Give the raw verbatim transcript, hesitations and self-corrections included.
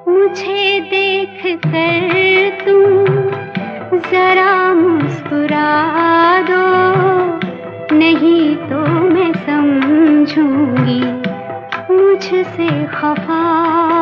मुझे देख कर तुम जरा मुस्कुरा दो, नहीं तो मैं समझूंगी मुझसे खफा